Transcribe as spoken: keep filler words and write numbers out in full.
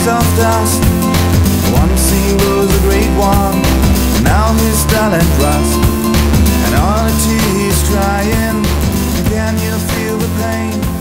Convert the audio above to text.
is of dust. Once he was a great one, now he's dull and rust. And all eternity is trying. Can you feel the pain?